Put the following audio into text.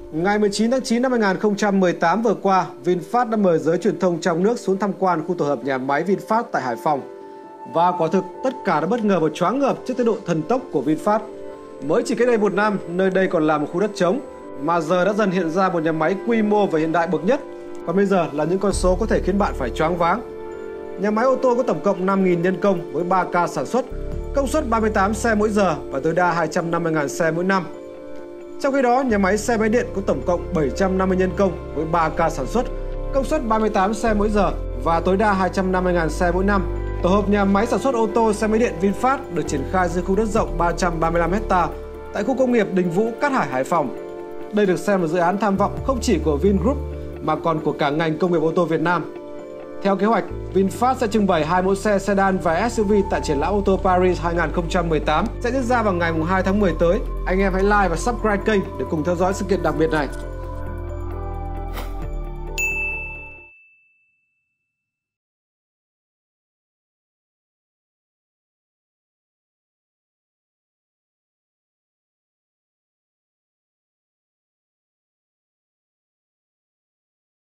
Ngày 19 tháng 9 năm 2018 vừa qua, VinFast đã mời giới truyền thông trong nước xuống tham quan khu tổ hợp nhà máy VinFast tại Hải Phòng. Và quả thực tất cả đã bất ngờ và choáng ngợp trước thái độ thần tốc của VinFast. Mới chỉ cách đây 1 năm, nơi đây còn là một khu đất trống, mà giờ đã dần hiện ra một nhà máy quy mô và hiện đại bậc nhất. Còn bây giờ là những con số có thể khiến bạn phải choáng váng. Nhà máy ô tô có tổng cộng 5.000 nhân công với 3 ca sản xuất, công suất 38 xe mỗi giờ và tối đa 250.000 xe mỗi năm. Trong khi đó, nhà máy xe máy điện có tổng cộng 750 nhân công với 3 ca sản xuất, công suất 38 xe mỗi giờ và tối đa 250.000 xe mỗi năm. Tổ hợp nhà máy sản xuất ô tô xe máy điện VinFast được triển khai dưới khu đất rộng 335 ha tại khu công nghiệp Đình Vũ, Cát Hải, Hải Phòng. Đây được xem là dự án tham vọng không chỉ của Vingroup mà còn của cả ngành công nghiệp ô tô Việt Nam. Theo kế hoạch, VinFast sẽ trưng bày 2 mẫu xe sedan và SUV tại triển lãm ô tô Paris 2018 sẽ diễn ra vào ngày 2 tháng 10 tới. Anh em hãy like và subscribe kênh để cùng theo dõi sự kiện đặc biệt này.